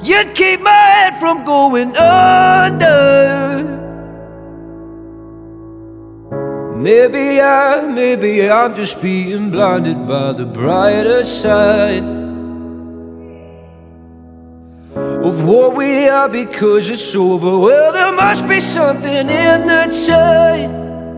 You'd keep my head from going under. Maybe I'm just being blinded by the brighter side of what we are because it's over. Well, there must be something in the tide.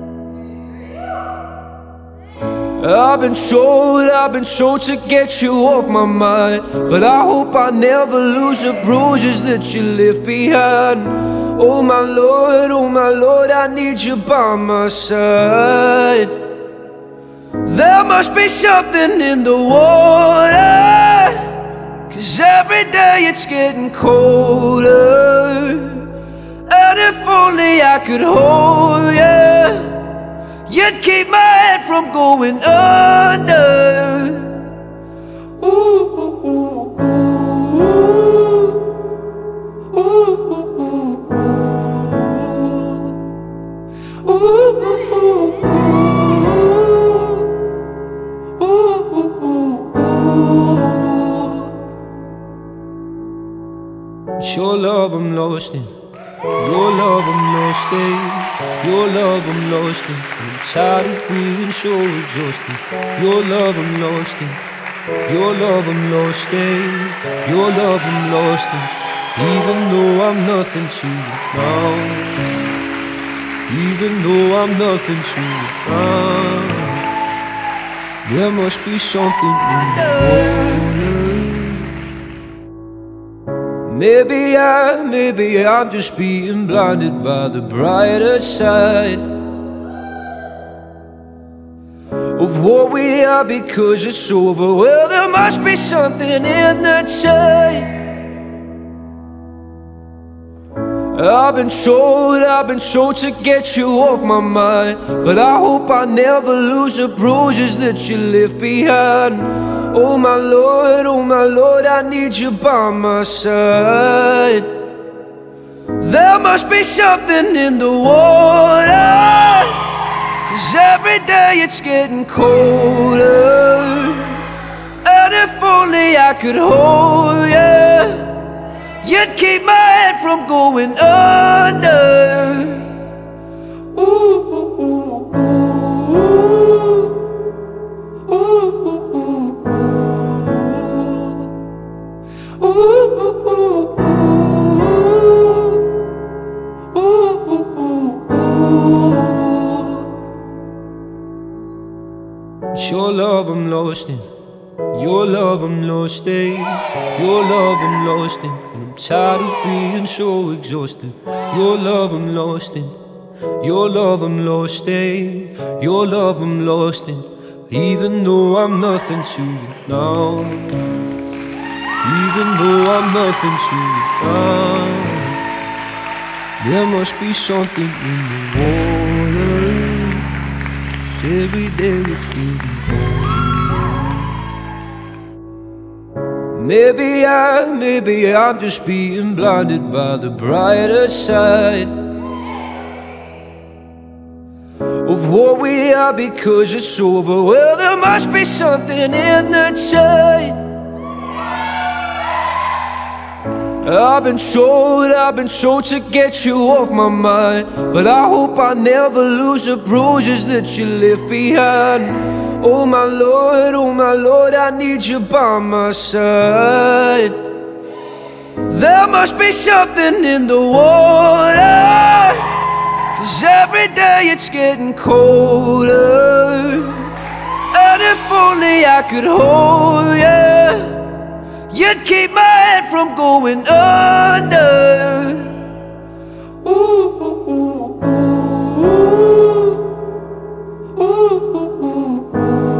I've been told to get you off my mind, but I hope I never lose the bruises that you left behind. Oh my Lord, I need you by my side. There must be something in the water, 'cause every day it's getting colder. And if only I could hold you, you'd keep my head from going under. Ooh, ooh, ooh, ooh, ooh, ooh, ooh. Ooh, ooh, ooh, ooh. Ooh, ooh, ooh, ooh. It's your love I'm lost in. Your love I'm lost in. Your love I'm lost in. I'm tired of being so exhausted. Your love I'm lost in. Your love I'm lost in. Your love I'm lost in. Even though I'm nothing to you now. Even though I'm nothing to you now. There must be something in the water. Maybe I'm just being blinded by the brighter side of what we are because it's over. Well, there must be something in the tide. I've been told to get you off my mind, but I hope I never lose the bruises that you left behind. Oh my Lord, I need you by my side. There must be something in the water, 'cause every day it's getting colder. And if only I could hold you, you'd keep my head from going under. Ooh, ooh, ooh, ooh. Ooh, ooh, ooh, ooh. Ooh, ooh, ooh, ooh. Ooh, ooh, ooh, ooh. It's your love I'm lost in. Your love I'm lost in. Your love I'm lost in. And I'm tired of being so exhausted. Your love I'm lost in. Your love I'm lost in. Your love I'm lost in. Even though I'm nothing to you now. Even though I'm nothing to you now. There must be something in the water, 'cause every day it's getting colder. Maybe I'm just being blinded by the brighter side of what we are because it's over. Well, there must be something in the tide. I've been told to get you off my mind, but I hope I never lose the bruises that you left behind. Oh my Lord, I need you by my side. There must be something in the water, 'cause every day it's getting colder. And if only I could hold you, you'd keep my head from going under. Ooh, ooh, ooh, ooh. Ooh, ooh, ooh,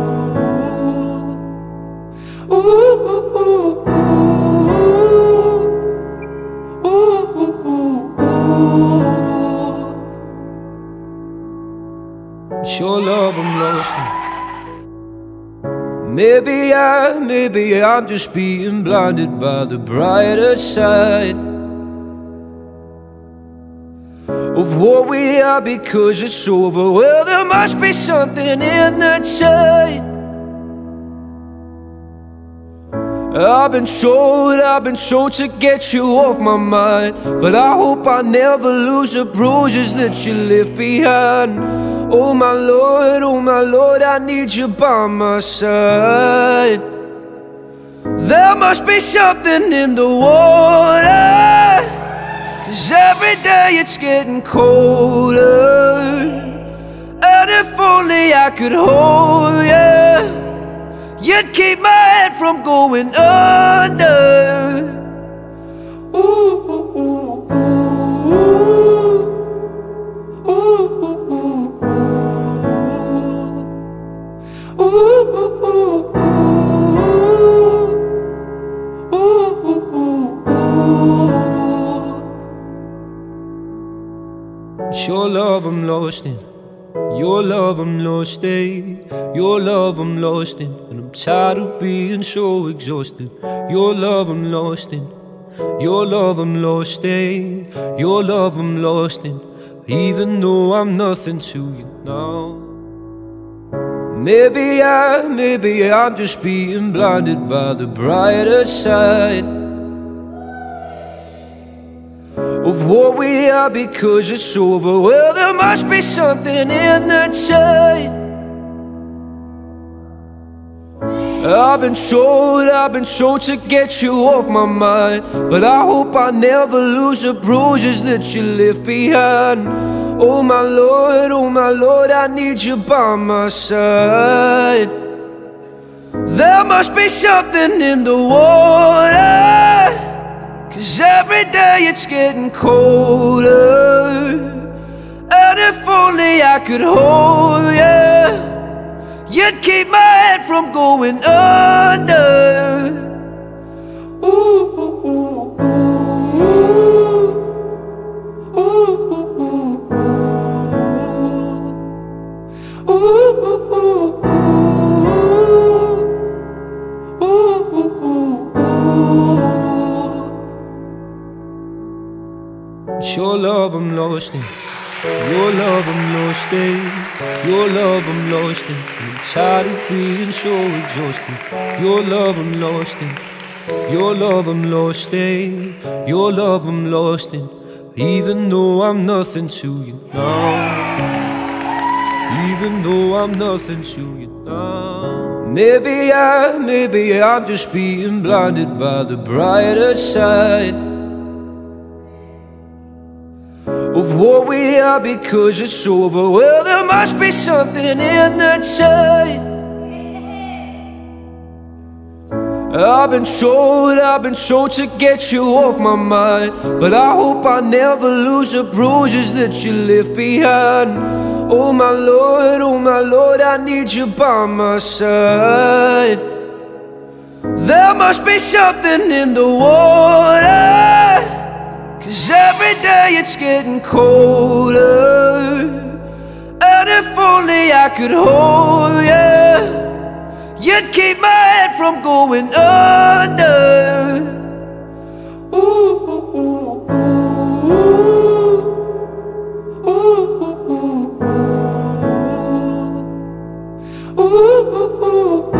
ooh. Ooh, ooh, ooh, ooh. Ooh, ooh, ooh, ooh. It's your love I'm lost in. Maybe I'm just being blinded by the brighter side of what we are because it's over. Well, there must be something in the tide. I've been told to get you off my mind, but I hope I never lose the bruises that you left behind. Oh my Lord, I need you by my side. There must be something in the water, 'cause every day it's getting colder. And if only I could hold you, you'd keep my head from going under. Ooh, ooh, ooh, ooh, ooh, ooh, ooh, ooh, ooh, ooh. It's your love I'm lost in, your love I'm lost in, your love I'm lost in, and I'm tired of being so exhausted. Your love I'm lost in, your love I'm lost in, your love I'm lost in, even though I'm nothing to you now. Maybe I'm just being blinded by the brighter side of what we are, because it's over. Well, there must be something in the tide. I've been told to get you off my mind, but I hope I never lose the bruises that you left behind. Oh my Lord, I need you by my side. There must be something in the water, 'cause every day it's getting colder. And if only I could hold you, you'd keep my head from going under. Ooh, ooh, ooh, ooh, ooh, ooh, ooh, ooh, ooh, ooh, ooh, ooh, ooh, ooh. It's your love I'm lost in, your love I'm lost in, your love I'm lost in, I'm tired of being so exhausted. Your love I'm lost in, your love I'm lost in, your love I'm lost in, even though I'm nothing to you now. Even though I'm nothing to you now. Maybe I'm just being blinded by the brighter side of what we are, because it's over. Well, there must be something in the tide. I've been told to get you off my mind, but I hope I never lose the bruises that you left behind. Oh my Lord, I need you by my side. There must be something in the water, 'cause every day it's getting colder. And if only I could hold you, you'd keep my head from going under. Ooh, ooh, ooh, ooh, ooh, ooh, ooh, ooh, ooh, ooh, ooh,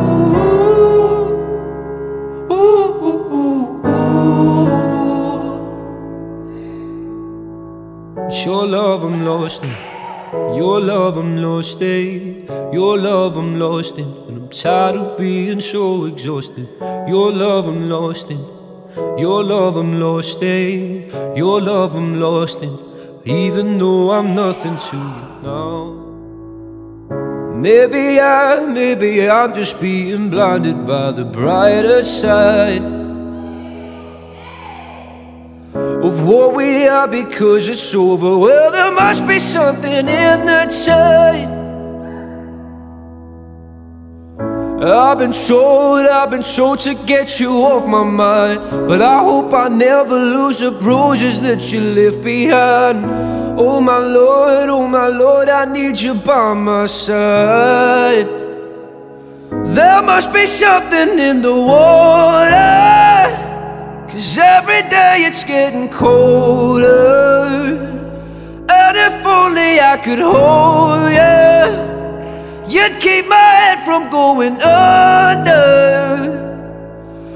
ooh, ooh, ooh. It's your love I'm lost in, your love I'm lost in, your love I'm lost in, and I'm tired of being so exhausted. Your love I'm lost in, your love I'm lost in, your love I'm lost in, even though I'm nothing to you now. Maybe I'm just being blinded by the brighter side of what we are, because it's over. Well, there must be something in the tide. I've been told to get you off my mind, but I hope I never lose the bruises that you left behind. Oh my Lord, I need you by my side. There must be something in the water, 'cause every day it's getting colder. And if only I could hold you, you'd keep my head from going under.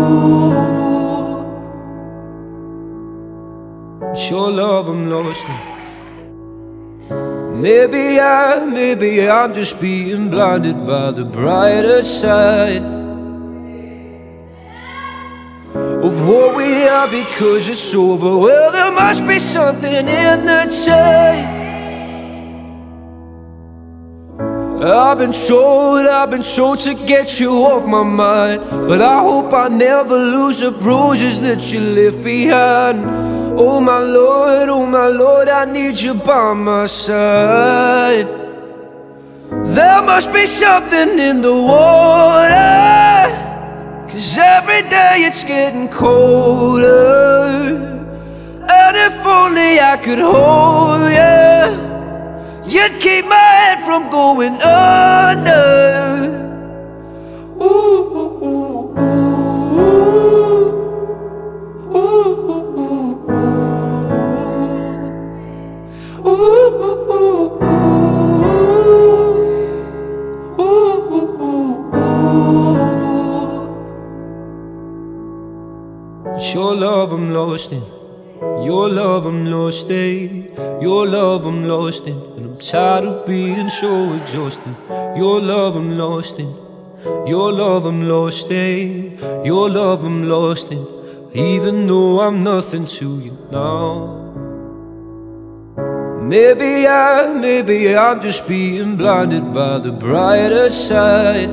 It's your love I'm lost in. Maybe I'm just being blinded by the brighter side of what we are because it's over. Well, there must be something in the tide. I've been told to get you off my mind, but I hope I never lose the bruises that you left behind. Oh my Lord, I need you by my side. There must be something in the water, 'cause every day it's getting colder. And if only I could hold you, you'd keep my head from going under. Ooh, ooh, ooh, ooh, ooh, ooh, ooh, ooh, ooh, ooh, ooh, ooh. It's your love I'm lost in. Your love I'm lost in. Your love I'm lost in. And I'm tired of being so exhausted. Your love I'm lost in. Your love I'm lost in. Your love I'm lost in. Even though I'm nothing to you now. Maybe I'm just being blinded by the brighter side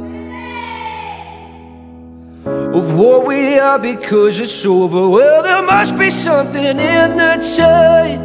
of what we are because it's over. Well, there must be something in the tide.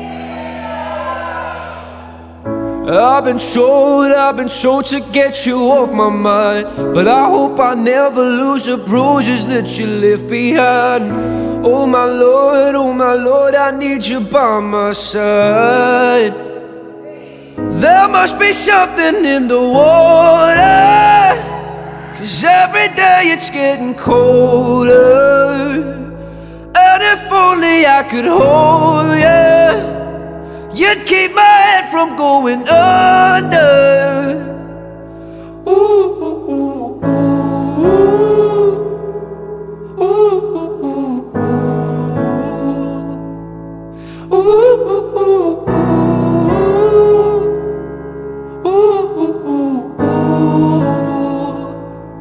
I've been told to get you off my mind, but I hope I never lose the bruises that you left behind. Oh my Lord, I need you by my side. There must be something in the water, 'cause every day it's getting colder. And if only I could hold you, you'd keep my head from going under. Ooh, ooh, ooh, ooh, ooh, ooh, ooh, ooh, ooh, ooh, ooh, ooh.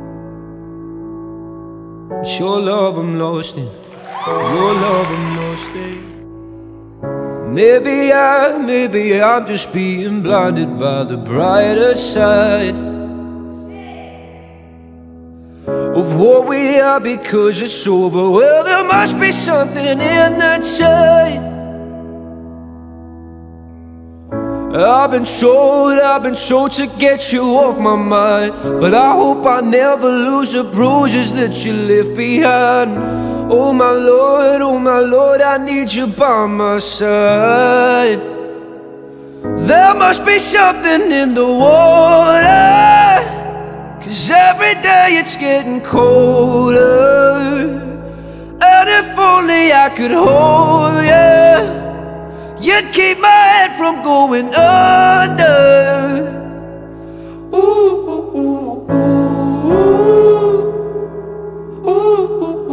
It's your love I'm lost in. Your love I'm lost in. Maybe I'm just being blinded by the brighter side of what we are because it's over. Well, there must be something in the tide. I've been told to get you off my mind, but I hope I never lose the bruises that you left behind. Oh my Lord, I need you by my side. There must be something in the water, 'cause every day it's getting colder. And if only I could hold you, you'd keep my head from going under. Ooh, ooh, ooh, ooh, ooh, ooh,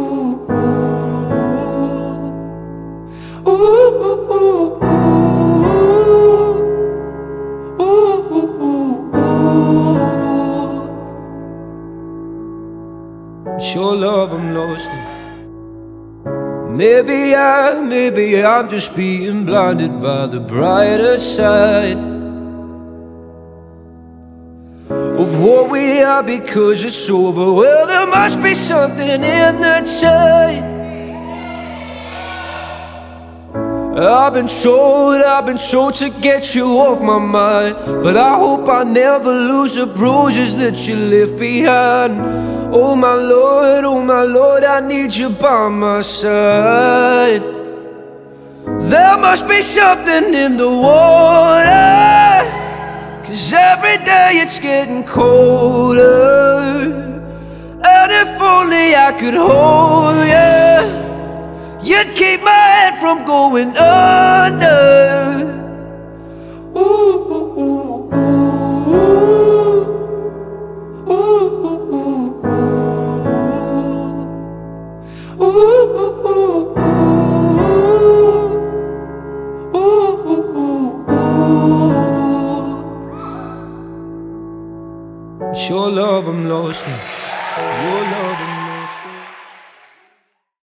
ooh, ooh, ooh, ooh, ooh, ooh. It's your love I'm lost in. Maybe I'm just being blinded by the brighter side of what we are because it's over. Well, there must be something in the tide. I've been told to get you off my mind, but I hope I never lose the bruises that you left behind. Oh my Lord, I need you by my side. There must be something in the water, 'cause every day it's getting colder. And if only I could hold you, you'd keep my head from going under. Ooh, ooh, ooh, ooh, ooh, ooh, ooh. Ooh, ooh, ooh, ooh, ooh, ooh, ooh. It's your love I'm lost in. Your love.